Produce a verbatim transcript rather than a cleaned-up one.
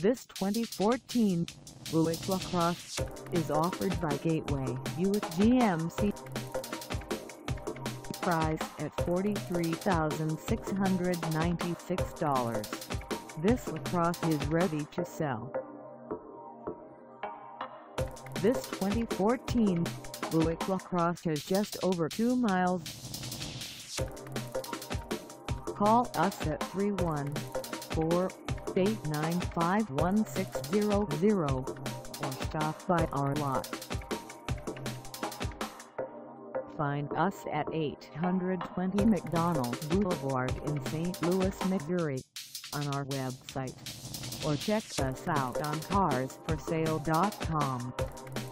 This twenty fourteen Buick LaCrosse is offered by Gateway Buick G M C. Price at forty-three thousand six hundred ninety-six dollars. This LaCrosse is ready to sell. This twenty fourteen Buick LaCrosse has just over two miles. Call us at three one four, eight nine five, one six zero zero or stop by our lot. Find us at eight twenty McDonnell Boulevard in Saint Louis, Missouri on our website, or check us out on cars for sale dot com.